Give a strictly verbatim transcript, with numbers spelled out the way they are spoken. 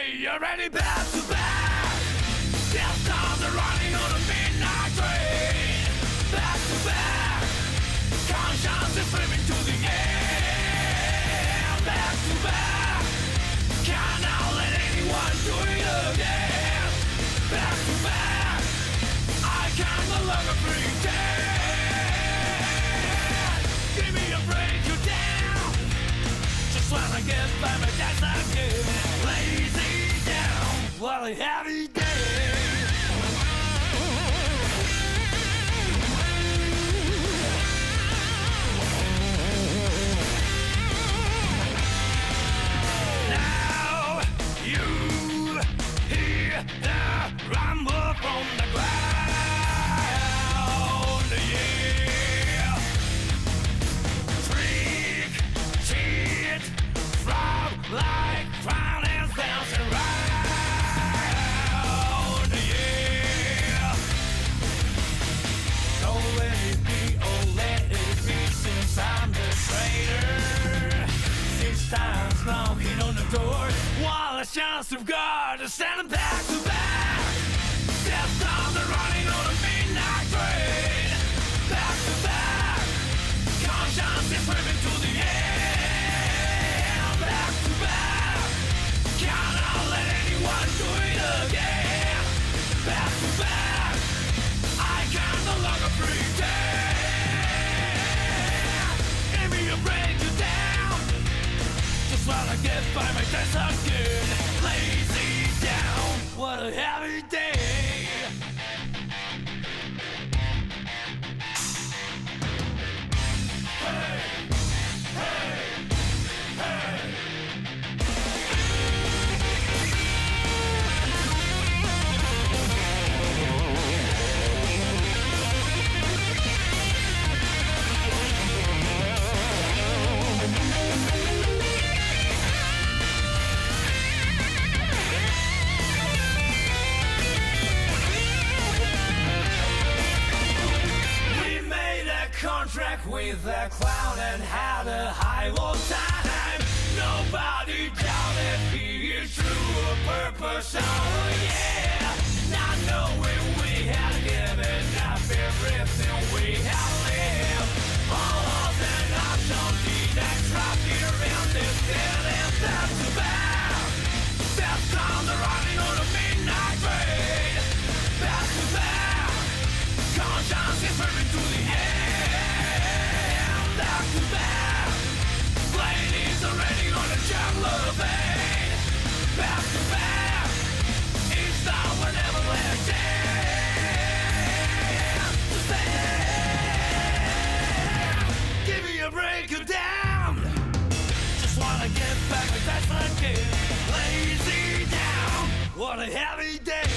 me already back to back. Death stars are running on a midnight train. Back to back. Conscience is swimming to the air. Back to back. Cannot let anyone do it again. Back to back. I can no longer pretend. Give me a break, you down. Just wanna get by my dad's again. Lazy down. What a heavy day. Now you hear the rumble from the ground, yeah. Trick, cheat, frog like violence bouncing round, yeah. Don't let it be, oh let it be, since I'm the traitor. Six times knocking on the door, while a chance of God is standing back to back. Death stars are running on a midnight train. Back to back. Conscience is swimming to the air. Back to back. Cannot let anyone do it again. Back to back. I can no longer pretend. Give me a break, you down. Just wanna get by my days again. Lazy down. What a heavy day. Contract with a clown and had a high old time. Nobody doubted he is true of purpose. Oh yeah, not knowing we had given up everything we had lived. All of the options needed trapped here in this dead end. Back to back. Death sounds are running on a midnight train. Back to back. Conscience is swimming to the air. Back to back. Blade is already on a juggler vein. Back to back. Each time we're never let down. Stand. Give me a break, you down. Just wanna get back with that again. Lazy down. What a heavy day.